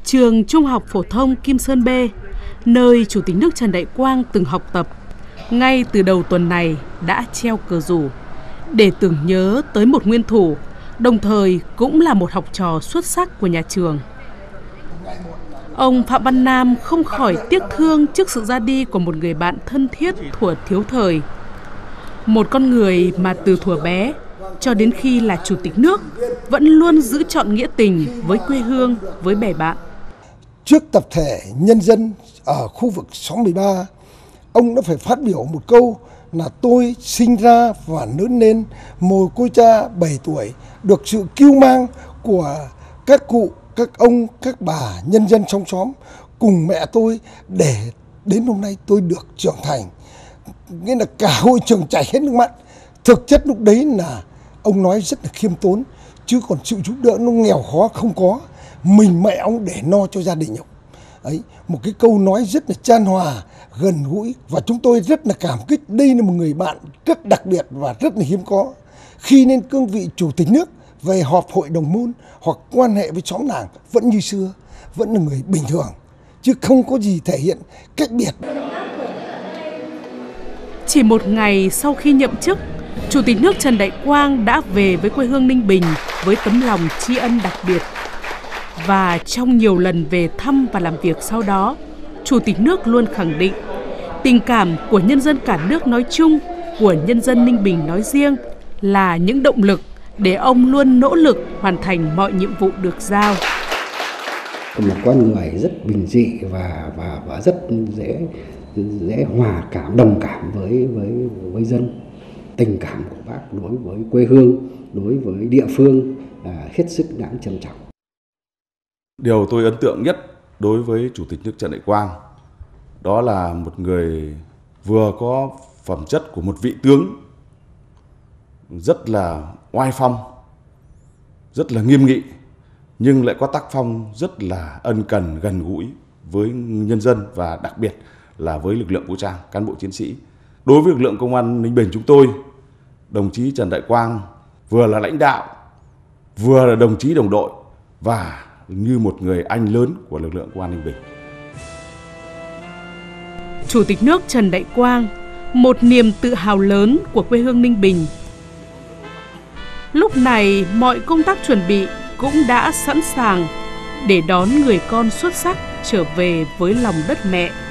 Trường Trung học phổ thông Kim Sơn B, nơi Chủ tịch nước Trần Đại Quang từng học tập, ngay từ đầu tuần này đã treo cờ rủ để tưởng nhớ tới một nguyên thủ, đồng thời cũng là một học trò xuất sắc của nhà trường. Ông Phạm Văn Nam không khỏi tiếc thương trước sự ra đi của một người bạn thân thiết thuở thiếu thời. Một con người mà từ thuở bé cho đến khi là Chủ tịch nước vẫn luôn giữ trọn nghĩa tình với quê hương, với bè bạn. Trước tập thể nhân dân ở khu vực xóm 13, ông đã phải phát biểu một câu là tôi sinh ra và lớn lên mồ côi cha 7 tuổi, được sự cưu mang của các cụ, các ông, các bà, nhân dân trong xóm cùng mẹ tôi để đến hôm nay tôi được trưởng thành. Nghĩa là cả hội trường chảy hết nước mắt. Thực chất lúc đấy là ông nói rất là khiêm tốn, chứ còn sự giúp đỡ nó nghèo khó không có. Mình mẹ ông để no cho gia đình ông. Ấy, một cái câu nói rất là chan hòa, gần gũi, và chúng tôi rất là cảm kích. Đây là một người bạn rất đặc biệt và rất là hiếm có. Khi lên cương vị Chủ tịch nước, về họp hội đồng môn hoặc quan hệ với xóm làng vẫn như xưa, vẫn là người bình thường, chứ không có gì thể hiện cách biệt. Chỉ một ngày sau khi nhậm chức, Chủ tịch nước Trần Đại Quang đã về với quê hương Ninh Bình với tấm lòng tri ân đặc biệt. Và trong nhiều lần về thăm và làm việc sau đó, Chủ tịch nước luôn khẳng định tình cảm của nhân dân cả nước nói chung, của nhân dân Ninh Bình nói riêng là những động lực để ông luôn nỗ lực hoàn thành mọi nhiệm vụ được giao. Một con người rất bình dị và rất dễ hòa cảm, đồng cảm với dân. Tình cảm của bác đối với quê hương, đối với địa phương là hết sức đáng trân trọng. Điều tôi ấn tượng nhất đối với Chủ tịch nước Trần Đại Quang đó là một người vừa có phẩm chất của một vị tướng rất là oai phong, rất là nghiêm nghị, nhưng lại có tác phong rất là ân cần, gần gũi với nhân dân và đặc biệt là với lực lượng vũ trang, cán bộ chiến sĩ. Đối với lực lượng công an Ninh Bình chúng tôi, đồng chí Trần Đại Quang vừa là lãnh đạo, vừa là đồng chí đồng đội và như một người anh lớn của lực lượng công an Ninh Bình. Chủ tịch nước Trần Đại Quang, một niềm tự hào lớn của quê hương Ninh Bình. Lúc này, mọi công tác chuẩn bị cũng đã sẵn sàng để đón người con xuất sắc trở về với lòng đất mẹ.